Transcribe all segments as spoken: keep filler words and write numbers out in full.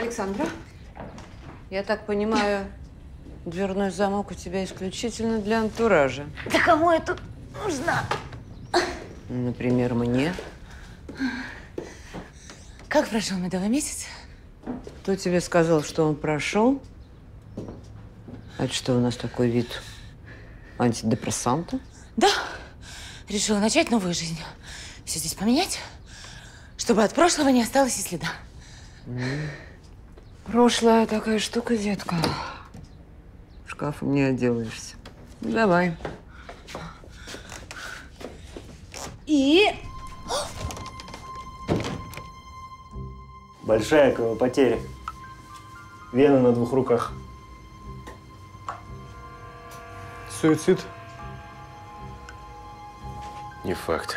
Александра, я так понимаю, дверной замок у тебя исключительно для антуража. Да кому я тут нужна? Например, мне. Как прошел медовый месяц? Кто тебе сказал, что он прошел? А это что у нас такой вид? Антидепрессанта? Да. Решила начать новую жизнь. Все здесь поменять, чтобы от прошлого не осталось и следа. Mm. Прошлое такая штука, детка. Шкафом не отделаешься. Ну, давай. И… Большая кровопотеря. Вена на двух руках. Суицид? Не факт.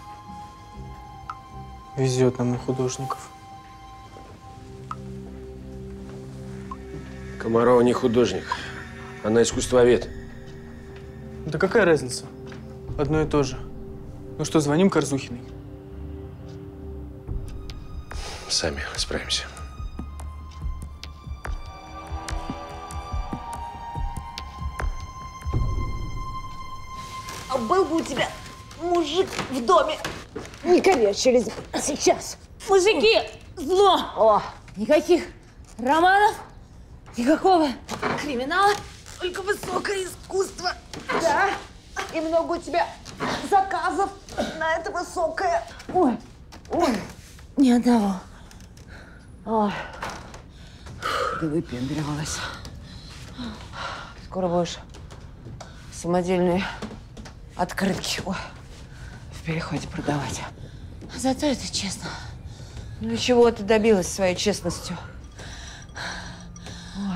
Везет нам у художников. Комарова не художник. Она искусствовед. Да какая разница? Одно и то же. Ну что, звоним Корзухиной? Сами справимся. А был бы у тебя мужик в доме, не коверчились бы. А сейчас мужики зло. О, никаких романов, никакого криминала, только высокое искусство. Да, и много у тебя заказов на это высокое. Ой, ой, ни одного. Ой, ты выпендривалась. Скоро будешь самодельные открытки ой, в переходе продавать. Зато это честно. Ну и чего ты добилась своей честностью? Ой.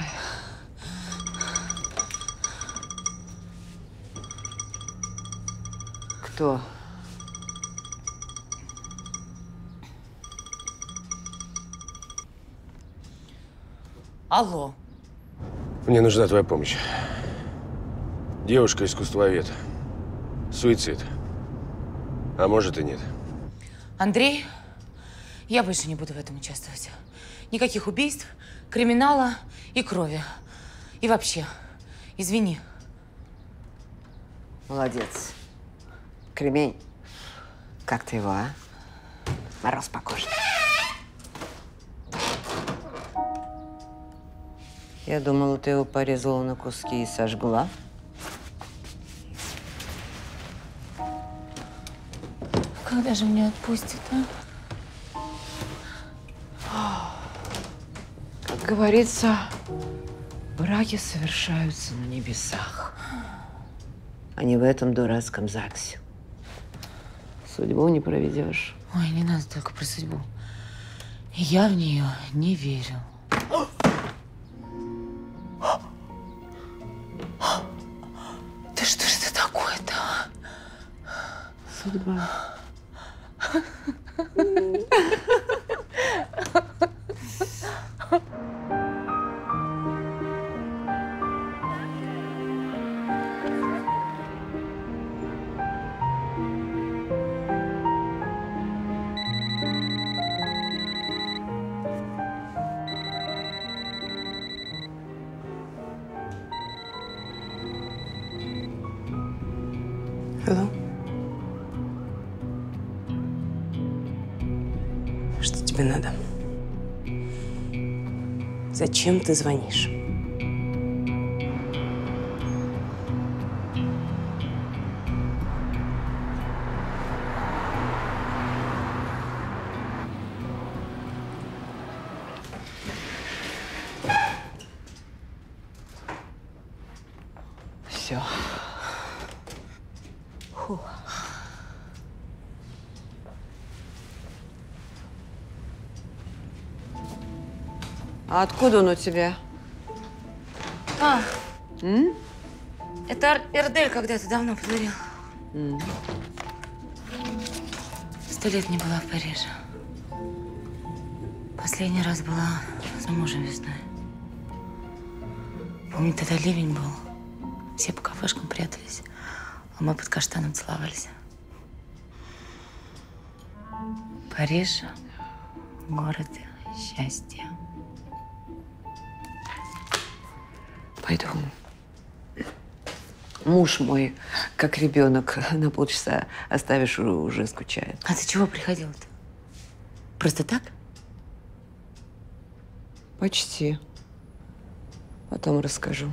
Кто? Алло. Мне нужна твоя помощь. Девушка-искусствовед. Суицид. А может и нет. Андрей, я больше не буду в этом участвовать. Никаких убийств, криминала и крови. И вообще, извини. Молодец. Кремень. Как ты его, а? Мороз по коже. Я думала, ты его порезала на куски и сожгла. Когда же меня отпустят, а? Как говорится, браки совершаются на небесах, а не в этом дурацком ЗАГСе. Судьбу не проведешь. Ой, не надо только про судьбу. Я в нее не верю. Да что ж это такое-то? Судьба. Hello? Что тебе надо? Зачем ты звонишь? Все. Фу. А откуда он у тебя? А, М? это Эрдель когда-то давно подарил. М. Сто лет не была в Париже. Последний раз была с мужем весной. Помню, тогда ливень был. Все по кафешкам прятались, а мы под каштаном целовались. Париж – город счастья. Пойду. Муж мой, как ребенок, на полчаса оставишь, уже скучает. А ты чего приходила-то? Просто так? Почти. Потом расскажу.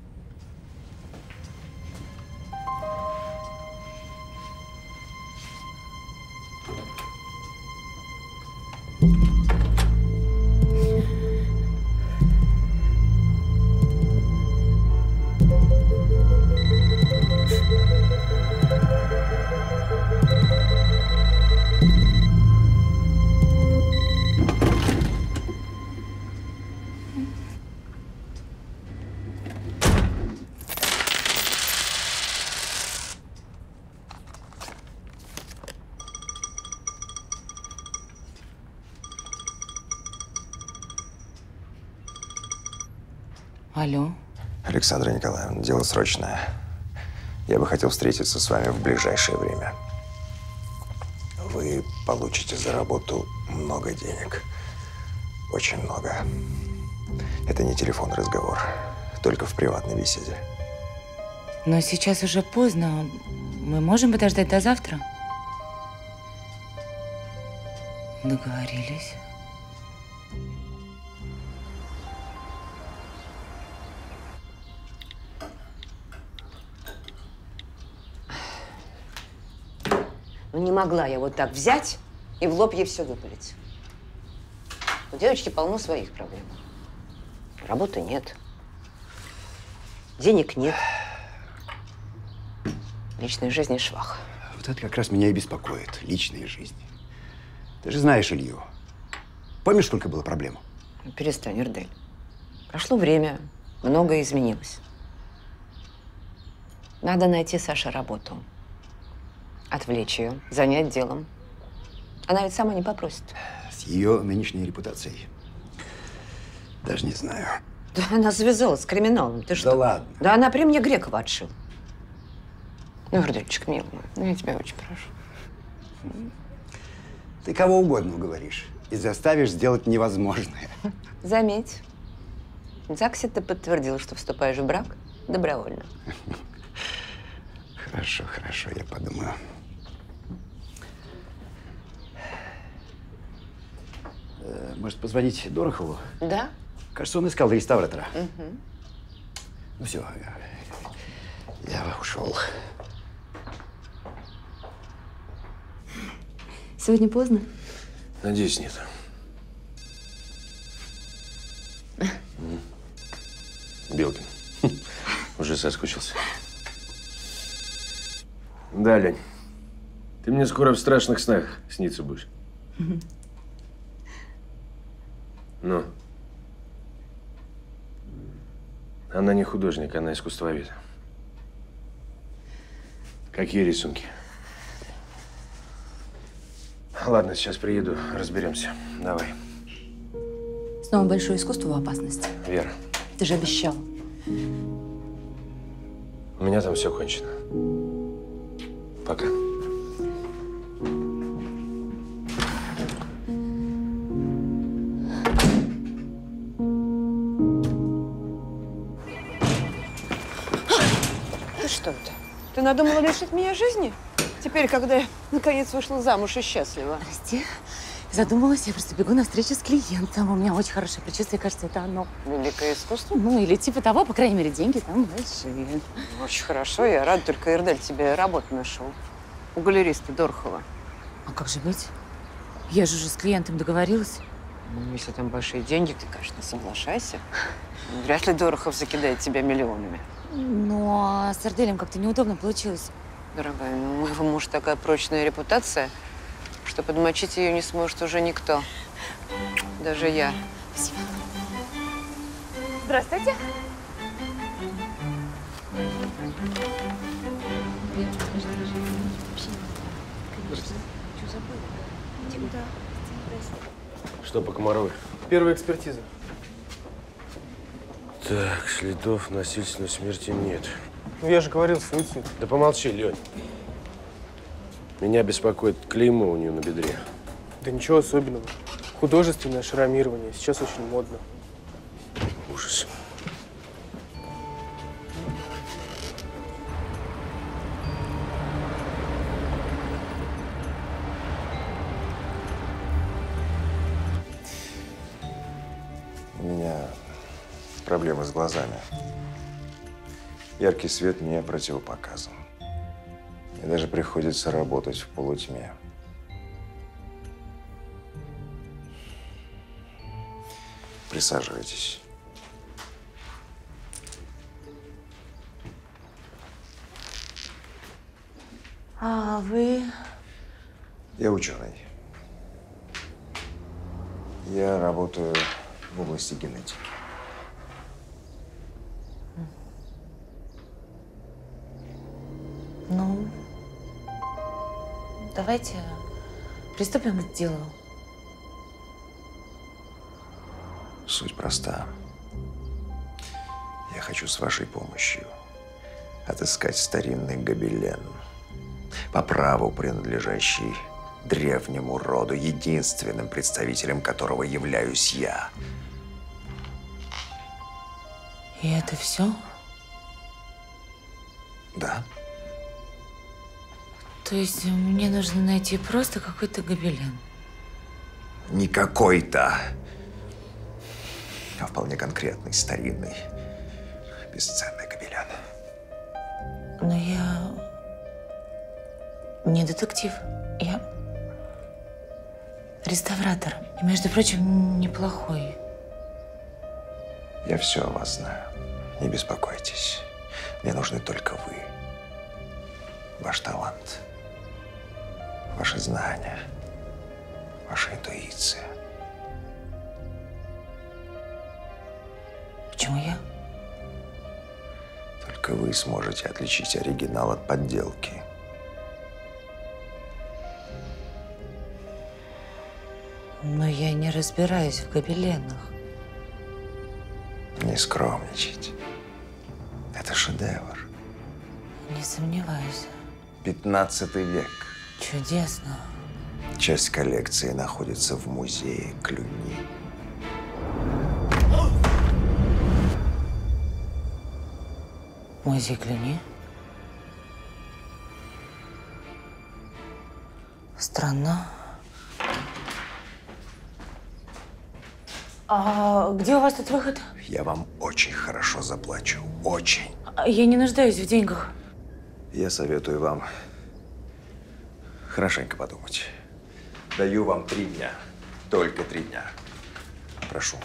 Алло. Александра Николаевна, дело срочное. Я бы хотел встретиться с вами в ближайшее время. Вы получите за работу много денег. Очень много. Это не телефонный разговор, только в приватной беседе. Но сейчас уже поздно. Мы можем подождать до завтра? Договорились. Ну, не могла я вот так взять и в лоб ей все выпалить. У девочки полно своих проблем. Работы нет. Денег нет. Личной жизни швах. Вот это как раз меня и беспокоит. Личная жизнь. Ты же знаешь Илью. Помнишь, сколько было проблем? Ну, перестань, Эрдель. Прошло время, многое изменилось. Надо найти Саше работу. Отвлечь ее, занять делом. Она ведь сама не попросит. С ее нынешней репутацией. Даже не знаю. Да она завязалась с криминалом. Ты что? Да ладно. Да она при мне Грекова отшила. Ну, Эрдельчик, милый мой, ну я тебя очень прошу. Ты кого угодно уговоришь и заставишь сделать невозможное. Заметь, в ЗАГСе ты подтвердил, что вступаешь в брак добровольно. Хорошо, хорошо, я подумаю. Может, позвонить Дорохову? Да? Кажется, он искал реставратора. Угу. Ну все, я, я ушел. Сегодня поздно? Надеюсь, нет. Белкин. Уже соскучился. Да, Лень. Ты мне скоро в страшных снах сниться будешь. Ну. Она не художник, она искусствовед. Какие рисунки? Ладно, сейчас приеду, разберемся. Давай. Снова большое искусство в опасности. Вера, Ты же обещал. у меня там все кончено. Пока. Ты что это? Ты надумала лишить меня жизни? Теперь, когда я наконец вышла замуж и счастлива. Прости. Задумалась, я просто бегу на встречу с клиентом. У меня очень хорошее предчувствие, кажется, это оно. Великое искусство? Ну, или типа того, по крайней мере, деньги там большие. Очень хорошо. Я рада, только Эрдель тебе работу нашел. У галериста Дорохова. А как же быть? Я же уже с клиентом договорилась. Ну, если там большие деньги, ты, конечно, соглашайся. Вряд ли Дорохов закидает тебя миллионами. Ну, а с Эрделем как-то неудобно получилось. Дорогая, ну, у моего мужа такая прочная репутация, что подмочить ее не сможет уже никто. Даже я. Спасибо. Здравствуйте. Что по Комаровой? Первая экспертиза. Так, следов насильственной смерти нет. Ну, я же говорил, суицид. Да помолчи, Лень. Меня беспокоит клеймо у нее на бедре. Да ничего особенного. Художественное шрамирование сейчас очень модно. Ужас. У меня проблемы с глазами. Яркий свет мне противопоказан. Мне даже приходится работать в полутьме. Присаживайтесь. А вы? Я ученый. Я работаю в области генетики. Ну, давайте приступим к делу. Суть проста. Я хочу с вашей помощью отыскать старинный гобелен, по праву принадлежащий древнему роду, единственным представителем которого являюсь я. И это все? Да? То есть мне нужно найти просто какой-то гобелен? Не какой-то, а вполне конкретный, старинный, бесценный гобелен. Но я не детектив. Я реставратор. И, между прочим, неплохой. Я все о вас знаю. Не беспокойтесь. Мне нужны только вы. Ваш талант. Ваши знания. Ваша интуиция. Почему я? Только вы сможете отличить оригинал от подделки. Но я не разбираюсь в гобеленах. Не скромничайте. Это шедевр. Не сомневаюсь. пятнадцатый век. Чудесно. Часть коллекции находится в музее Клюни. Музей Клюни? Странно. А где у вас тут выход? Я вам очень хорошо заплачу. Очень. Я не нуждаюсь в деньгах. Я советую вам хорошенько подумать. Даю вам три дня. Только три дня. Прошу.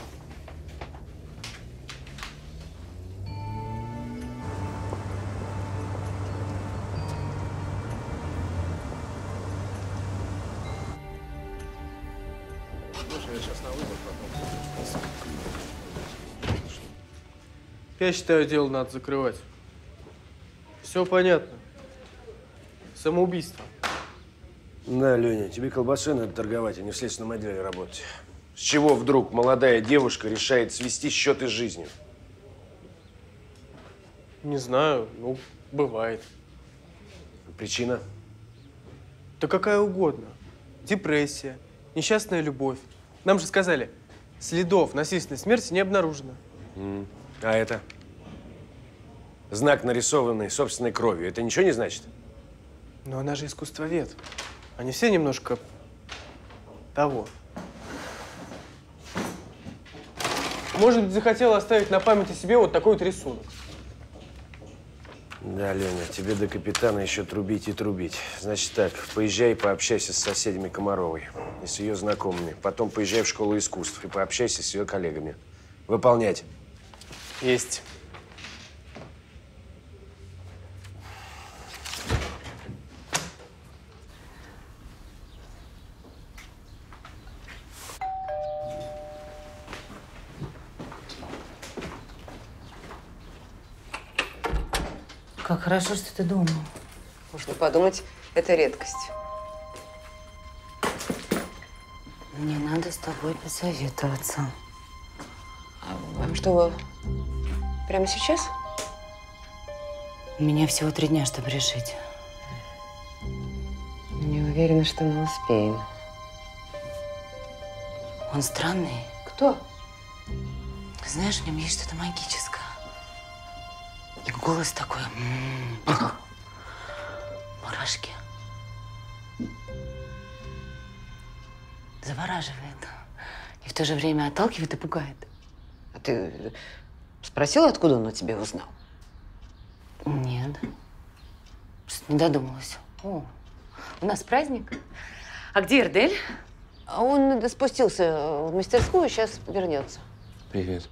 Я считаю, дело надо закрывать. Все понятно. Самоубийство. Да, Леня, тебе колбасой надо торговать, а не в следственном отделе работать. С чего вдруг молодая девушка решает свести счеты с жизнью? Не знаю, ну, бывает. Причина? Да какая угодно. Депрессия, несчастная любовь. Нам же сказали, следов насильственной смерти не обнаружено. М. А это? Знак, нарисованный собственной кровью. Это ничего не значит? Но она же искусствовед. Они все немножко того. Может быть, захотела оставить на память о себе вот такой вот рисунок. Да, Леня, тебе до капитана еще трубить и трубить. Значит так, поезжай и пообщайся с соседями Комаровой и с ее знакомыми. Потом поезжай в школу искусств и пообщайся с ее коллегами. Выполнять. Есть. Как хорошо, что ты дома. Можно подумать, это редкость. Мне надо с тобой посоветоваться. А вам что, прямо сейчас? У меня всего три дня, чтобы решить. Не уверена, что мы успеем. Он странный. Кто? Знаешь, в нем есть что-то магическое. И голос такой. м-м, мурашки. Завораживает. И в то же время отталкивает и пугает. А ты спросила, откуда он о тебе узнал? Нет. Просто не додумалась. О, у нас праздник. А где Эрдель? А он спустился в мастерскую, сейчас вернется. Привет.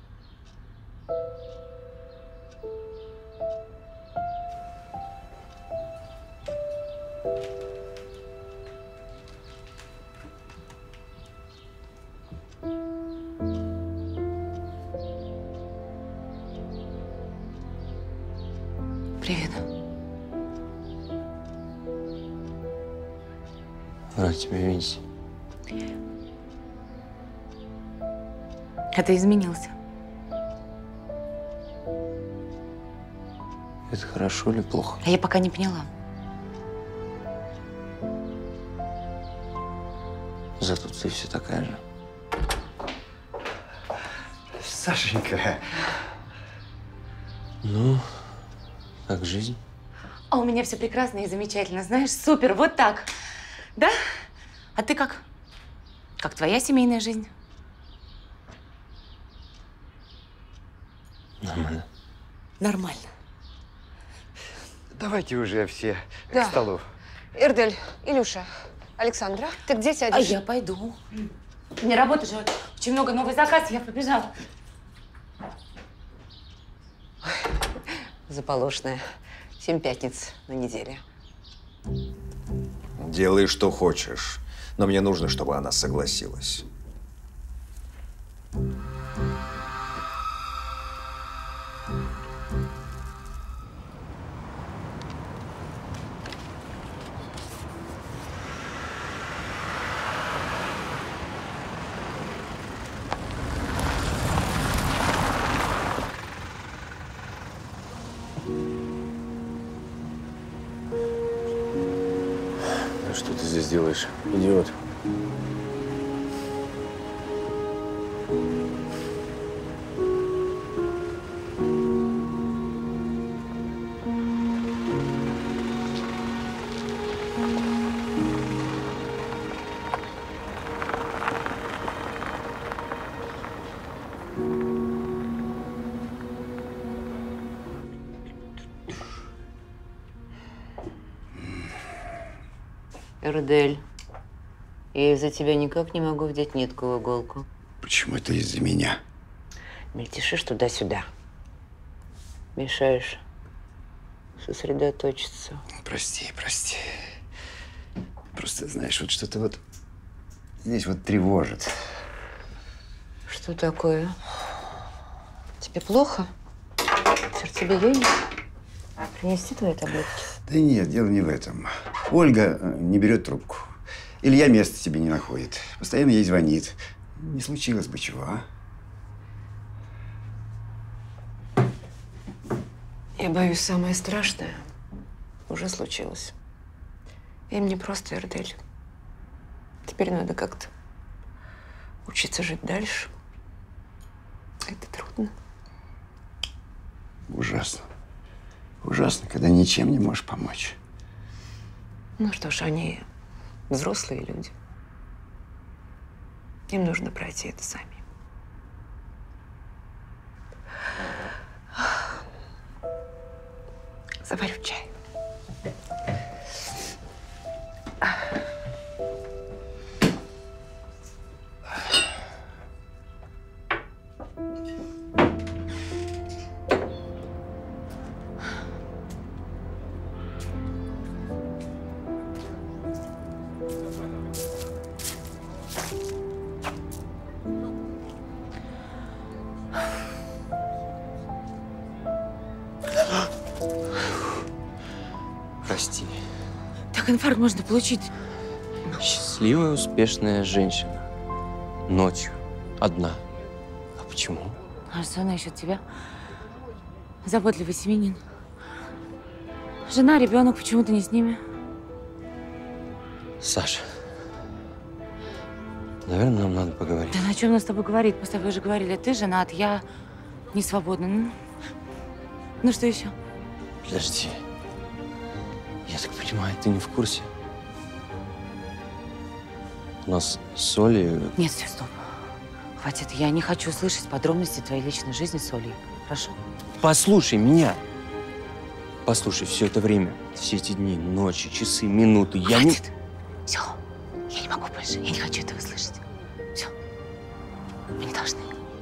Привет. Рад тебя видеть. А ты изменился. Это хорошо или плохо? А я пока не поняла. Зато ты все такая же. Сашенька. Ну, как жизнь? А у меня все прекрасно и замечательно. Знаешь, супер, вот так. Да? А ты как? Как твоя семейная жизнь? Нормально. Нормально. Давайте уже все Да. к столу. Эрдель, Илюша, Александра, ты где сядешь? А я пойду. Мне работы же очень много, новый заказ, я побежала. Заполошная. Семь пятниц на неделе. Делай, что хочешь, но мне нужно, чтобы она согласилась. А что ты здесь делаешь, идиот? Эрдель, я из-за тебя никак не могу вдеть нитку в иголку. Почему это из-за меня? Мельтешишь туда-сюда. Мешаешь сосредоточиться. Прости, прости. Просто, знаешь, вот что-то вот здесь вот тревожит. Что такое? Тебе плохо? Сердцебиение? Принести твои таблетки? Да нет, дело не в этом. Ольга э, не берет трубку. Илья места себе не находит. Постоянно ей звонит. Не случилось бы чего, а? Я боюсь, самое страшное уже случилось. И мне просто, Эрдель, теперь надо как-то учиться жить дальше. Это трудно. Ужасно. Ужасно, когда ничем не можешь помочь. Ну что ж, они взрослые люди. Им нужно пройти это сами. Заварю чай. Прости. Так инфаркт можно получить. Счастливая, успешная женщина. Ночью. Одна. А почему? А что насчет тебя? Заботливый семьянин. Жена, ребенок, почему-то не с ними. Саша. Наверное, нам надо поговорить. Да на чем нам с тобой говорить? Мы с тобой уже говорили, ты женат, я не свободна. Ну, ну что еще? Подожди. Я так понимаю, ты не в курсе? У нас с Олей… Нет, все, стоп. Хватит, я не хочу слышать подробности твоей личной жизни с Олей. Хорошо? Послушай меня. Послушай, все это время, все эти дни, ночи, часы, минуты, я не… Хватит. Все. Я не могу больше. Я не хочу этого слышать. Все. Мы не должны.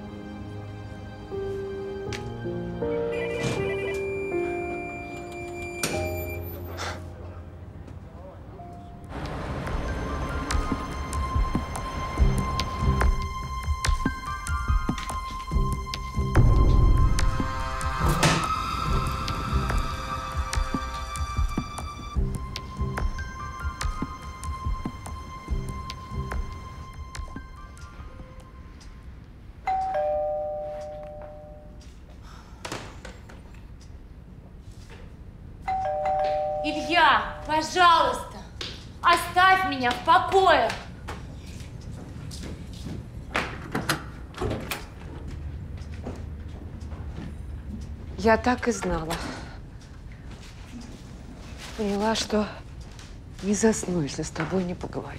Илья, пожалуйста, оставь меня в покое. Я так и знала. Поняла, что не засну, если с тобой не поговорю.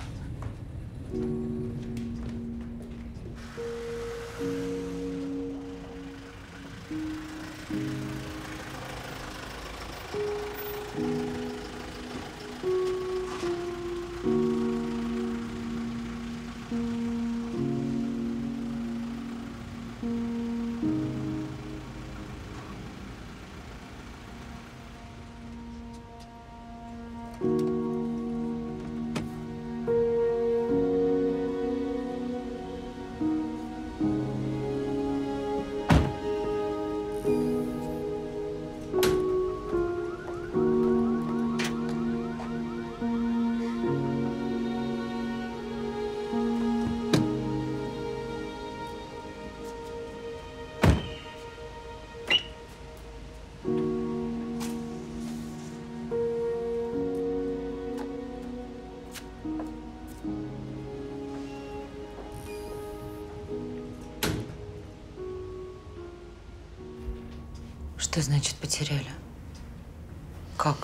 Что значит потеряли? Как?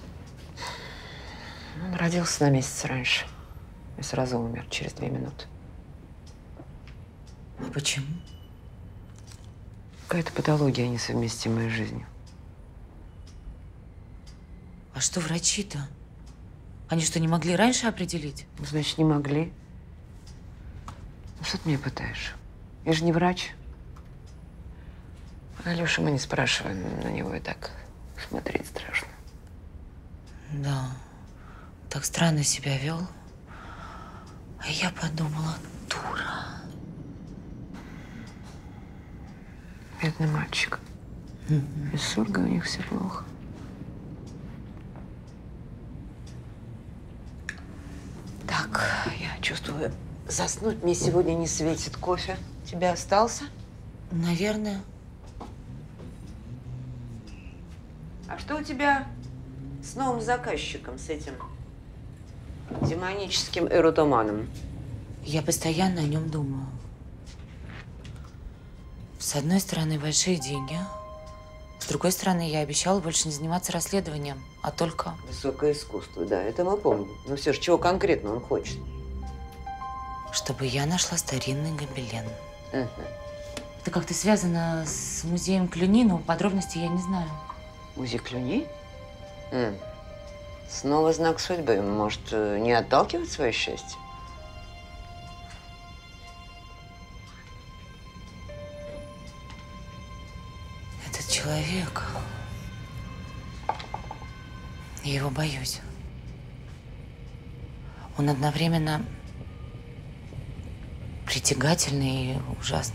Он родился на месяц раньше и сразу умер через две минуты. А почему? Какая-то патология, несовместимая с жизнью. А что врачи-то? Они что, не могли раньше определить? Ну, значит, не могли. Ну, что ты меня пытаешь? Я же не врач. Алёша, мы не спрашиваем, на него и так смотреть страшно. Да, так странно себя вел. А я подумала, дура. Бедный мальчик. Mm-hmm. Из Сурга у них все плохо. Так, я чувствую, заснуть мне сегодня не светит. Кофе тебе остался? Наверное. А что у тебя с новым заказчиком, с этим демоническим эротоманом? Я постоянно о нем думаю. С одной стороны, большие деньги. С другой стороны, я обещала больше не заниматься расследованием, а только… Высокое искусство, да, это мы помним. Но все же, чего конкретно он хочет? Чтобы я нашла старинный гобелен. Угу. Это как-то связано с музеем Клюни, но подробностей я не знаю. Музей Клюни? М. Снова знак судьбы. Может, не отталкивать свое счастье? Этот человек… Я его боюсь. Он одновременно притягательный и ужасный.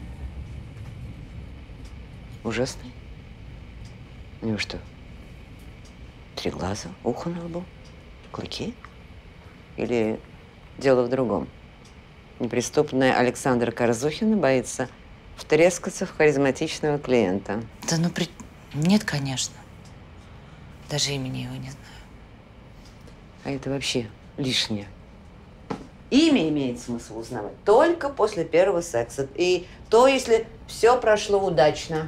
Ужасный? У него что? Три глаза, ухо на лбу, клыки? Или дело в другом? Неприступная Александра Корзухина боится втрескаться в харизматичного клиента. Да ну, при... нет, конечно. Даже имени его не знаю. А это вообще лишнее. Имя имеет смысл узнавать только после первого секса. И то, если все прошло удачно.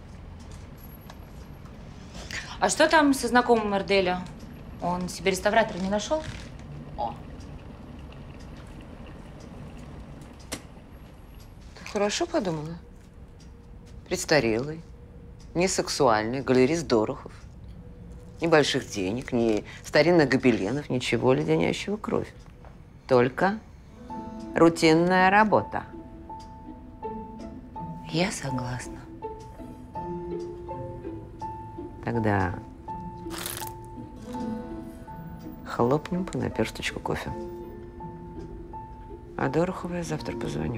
А что там со знакомым Эрделя? Он себе реставратора не нашел? О. Хорошо подумала. Престарелый, не сексуальный, галерист Дорохов. Ни больших денег, ни старинных гобеленов, ничего леденящего кровь. Только рутинная работа. Я согласна. Тогда хлопнем по наперсточку кофе. А Дорохову я завтра позвоню.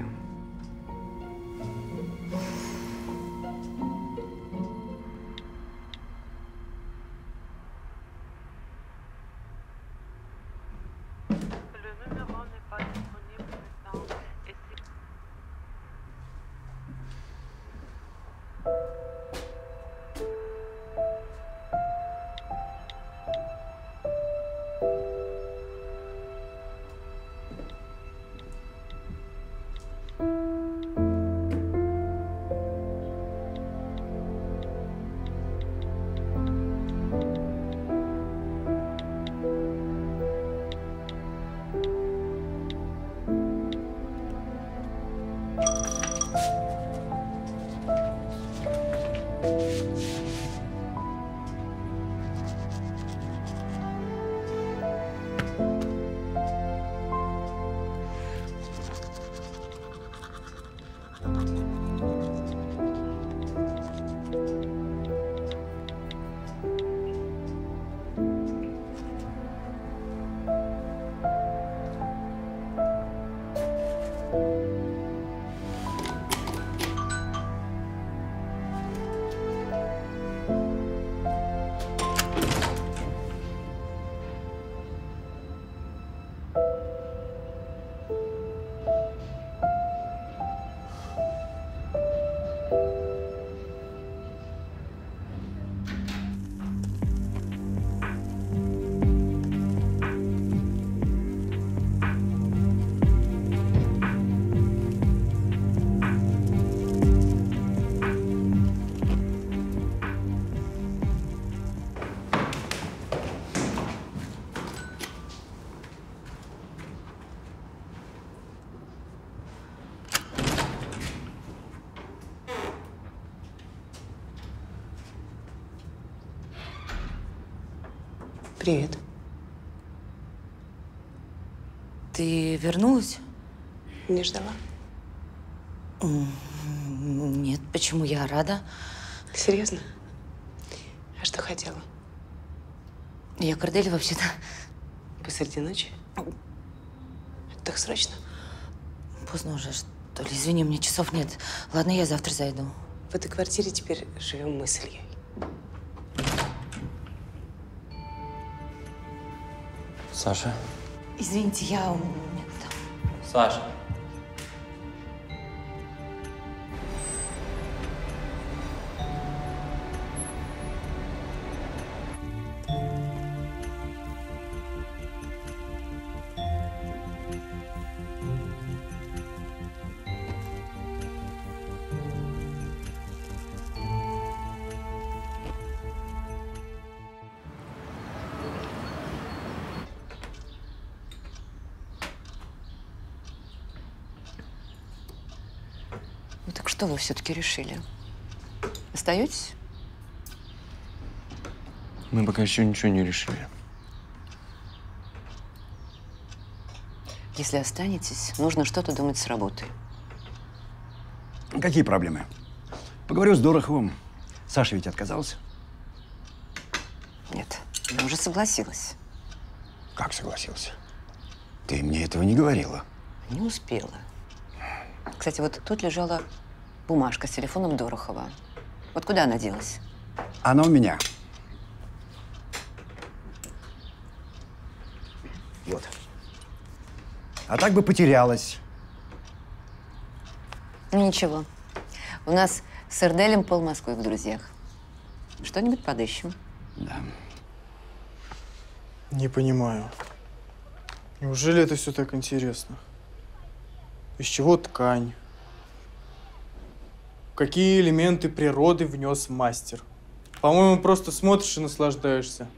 Привет. Ты вернулась? Не ждала? Нет, почему? Я рада. Серьезно? А что хотела? Я к Арделе вообще-то. Посреди ночи? Это так срочно? Поздно уже, что ли. Извини, мне часов нет. Ладно, я завтра зайду. В этой квартире теперь живем мы с Ильей. Саша. Извините, я... Саша. Ну так что вы все-таки решили? Остаетесь? Мы пока еще ничего не решили. Если останетесь, нужно что-то думать с работой. Какие проблемы? Поговорю с Дороховым. Саша ведь отказался. Нет, я уже согласилась. Как согласился? Ты мне этого не говорила. Не успела. Кстати, вот тут лежала бумажка с телефоном Дорохова. Вот куда она делась? Она у меня. Вот. А так бы потерялась. Ну, ничего. У нас с Эрделем пол Москвы в друзьях. Что-нибудь подыщем. Да. Не понимаю. Неужели это все так интересно? Из чего ткань? Какие элементы природы внес мастер? По-моему, просто смотришь и наслаждаешься.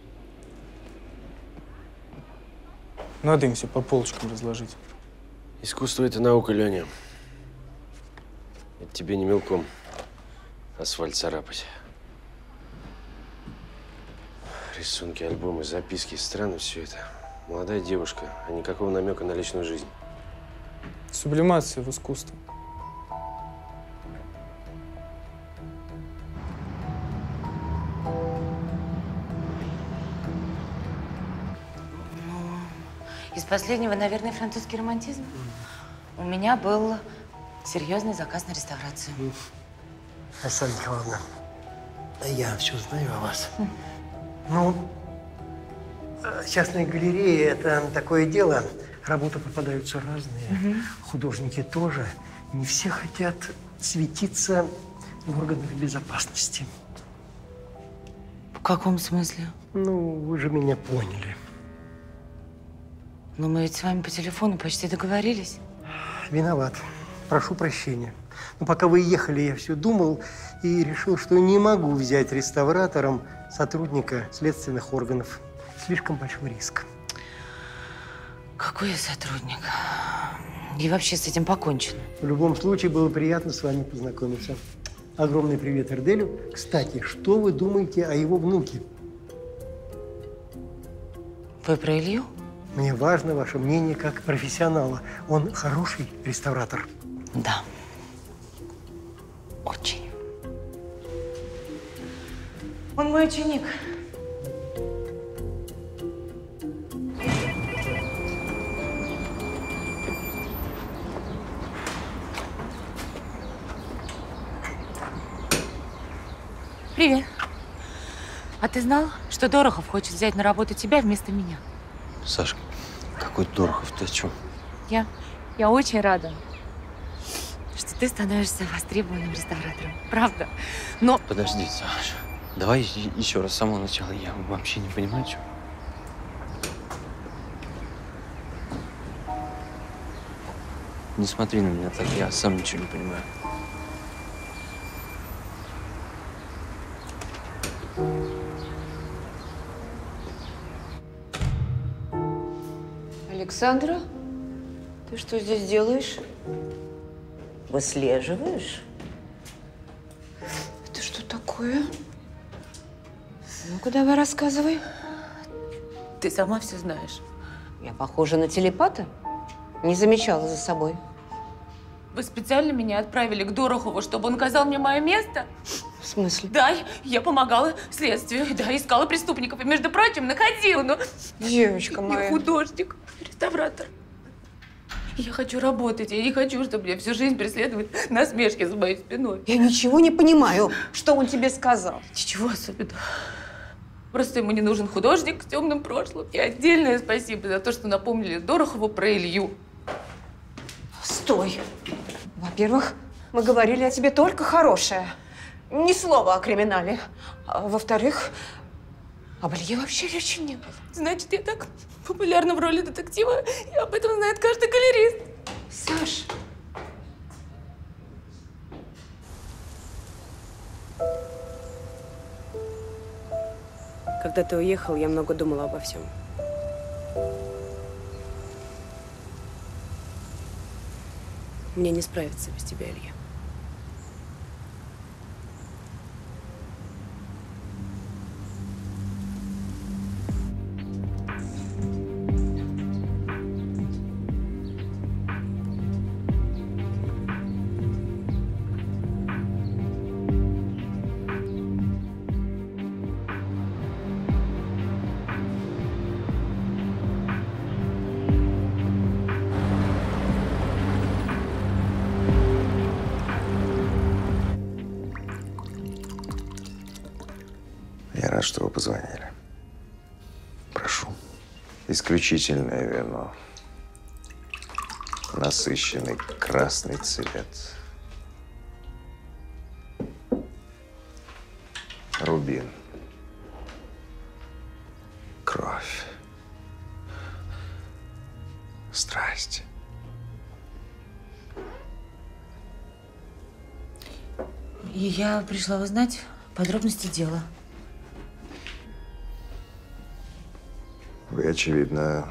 Надо им все по полочкам разложить. Искусство – это наука, Леня. Это тебе не мелком асфальт царапать. Рисунки, альбомы, записки. Странно все это. Молодая девушка, а никакого намека на личную жизнь. Сублимация в искусстве. Из последнего, наверное, французский романтизм. У меня был серьезный заказ на реставрацию. Александра Николаевна, я все знаю о вас. Ну, частная галерея – это такое дело. Работы попадаются разные. Угу. Художники тоже. Не все хотят светиться в органах безопасности. В каком смысле? Ну, вы же меня поняли. Но мы ведь с вами по телефону почти договорились. Виноват. Прошу прощения. Но пока вы ехали, я все думал и решил, что не могу взять реставратором сотрудника следственных органов. Слишком большой риск. Какой я сотрудник? И вообще с этим покончено. В любом случае, было приятно с вами познакомиться. Огромный привет Эрделю. Кстати, что вы думаете о его внуке? Вы про Илью? Мне важно ваше мнение как профессионала. Он хороший реставратор? Да. Очень. Он мой ученик. Привет. А ты знал, что Дорохов хочет взять на работу тебя вместо меня? Саш, какой Дорохов? Ты о чем? Я, я очень рада, что ты становишься востребованным реставратором. Правда. Но… Подожди, Саша. Давай еще раз с самого начала. Я вообще не понимаю, что. Не смотри на меня так, я сам ничего не понимаю. Александра, ты что здесь делаешь? Выслеживаешь? Это что такое? Ну-ка, давай рассказывай. Ты сама все знаешь. Я похожа на телепата? Не замечала за собой. Вы специально меня отправили к Дорохову, чтобы он указал мне мое место? В смысле? Да, я помогала следствию, да, искала преступников и, между прочим, находила, но… Девочка моя. Я художник, реставратор. Я хочу работать, я не хочу, чтобы меня всю жизнь преследовали насмешки за моей спиной. Я ничего не понимаю, что он тебе сказал. Ничего особенного. Просто ему не нужен художник с темным прошлым. И отдельное спасибо за то, что напомнили Дорохову про Илью. Стой. Во-первых, мы говорили о тебе только хорошее. Ни слова о криминале. А во-вторых, об Илье вообще речи не было. Значит, я так популярна в роли детектива, и об этом знает каждый галерист. Саш. Когда ты уехал, я много думала обо всем. Мне не справиться без тебя, Илья. Я рад, что вы позвонили. Прошу. Исключительное вино. Насыщенный красный цвет. Рубин. Кровь. Страсть. И я пришла узнать подробности дела. Вы, очевидно,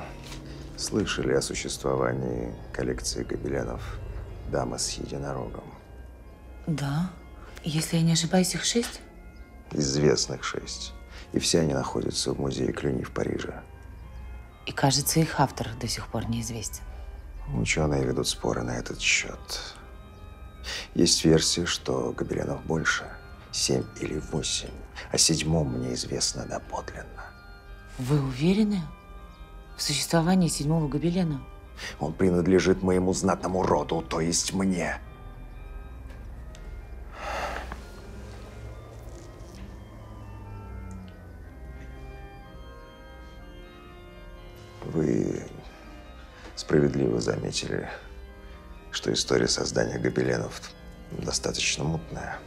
слышали о существовании коллекции гобеленов «Дама с единорогом». Да. Если я не ошибаюсь, их шесть? Известных шесть. И все они находятся в музее Клюни в Париже. И, кажется, их автор до сих пор неизвестен. Ученые ведут споры на этот счет. Есть версия, что гобеленов больше. Семь или восемь. О седьмом мне известно доподлинно. Вы уверены в существовании седьмого гобелена? Он принадлежит моему знатному роду, то есть мне. Вы справедливо заметили, что история создания гобеленов достаточно мутная.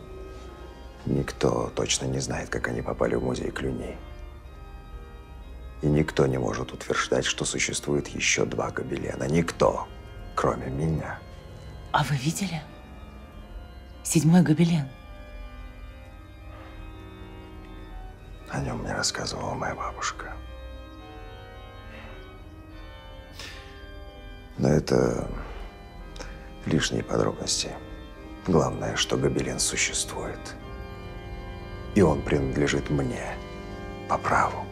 Никто точно не знает, как они попали в музей Клюни. И никто не может утверждать, что существует еще два гобелена. Никто, кроме меня. А вы видели? Седьмой гобелен. О нем мне рассказывала моя бабушка. Но это лишние подробности. Главное, что гобелен существует. И он принадлежит мне по праву.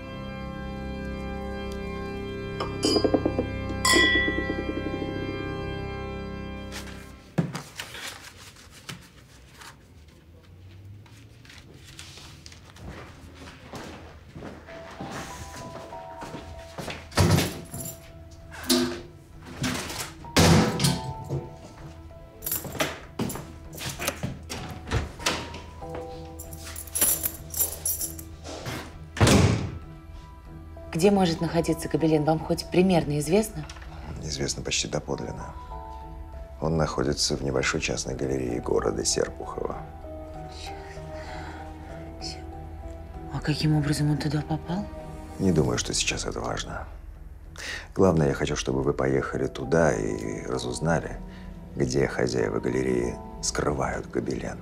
Где может находиться гобелен, вам хоть примерно известно? Известно почти доподлинно. Он находится в небольшой частной галерее города Серпухова. А каким образом он туда попал? Не думаю, что сейчас это важно. Главное, я хочу, чтобы вы поехали туда и разузнали, где хозяева галереи скрывают гобелен.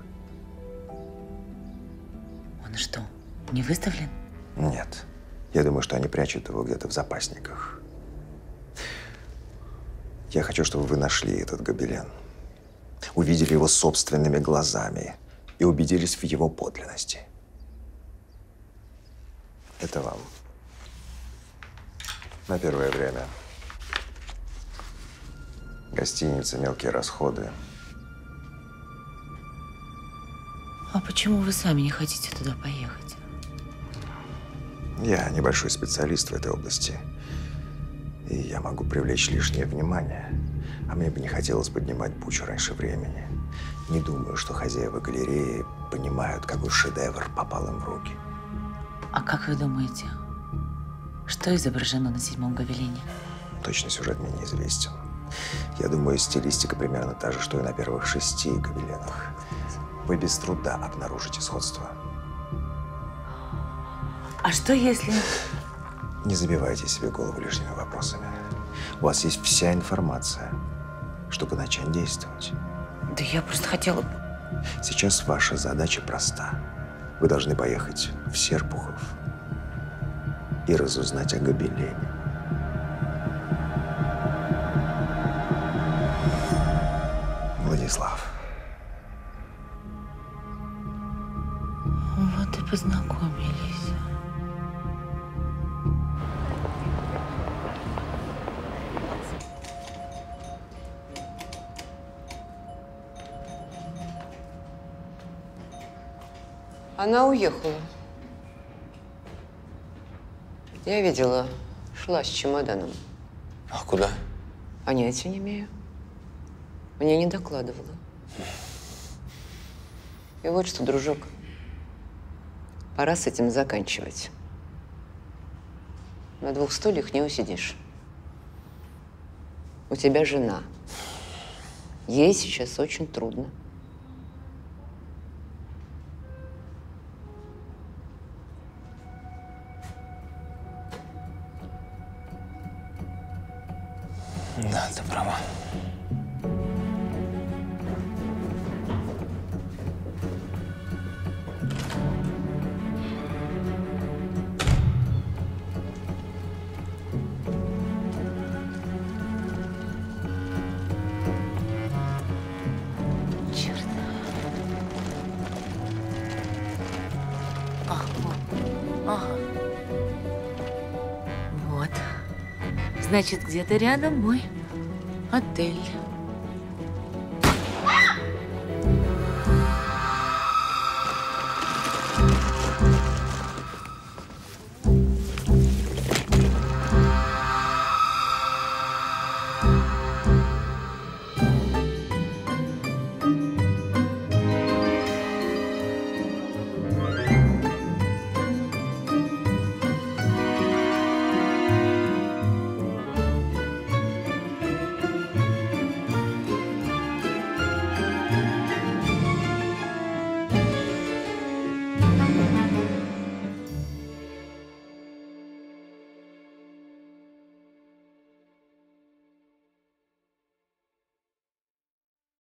Он что, не выставлен? Нет. Я думаю, что они прячут его где-то в запасниках. Я хочу, чтобы вы нашли этот гобелен, увидели его собственными глазами и убедились в его подлинности. Это вам на первое время. Гостиница, мелкие расходы. А почему вы сами не хотите туда поехать? Я небольшой специалист в этой области. И я могу привлечь лишнее внимание. А мне бы не хотелось поднимать бучу раньше времени. Не думаю, что хозяева галереи понимают, какой шедевр попал им в руки. А как вы думаете, что изображено на седьмом гобелене? Точный сюжет мне неизвестен. Я думаю, стилистика примерно та же, что и на первых шести гобеленах. Вы без труда обнаружите сходство. А что если… Не забивайте себе голову лишними вопросами. У вас есть вся информация, чтобы начать действовать. Да я просто хотела… Сейчас ваша задача проста. Вы должны поехать в Серпухов и разузнать о гобелене. Владислав. Вот и познакомились. Она уехала. Я видела, шла с чемоданом. А куда? Понятия не имею. Мне не докладывала. И вот что, дружок, пора с этим заканчивать. На двух стульях не усидишь. У тебя жена. Ей сейчас очень трудно. Да, ты права. Черт. Ага. Вот. Значит, где-то рядом мой отель.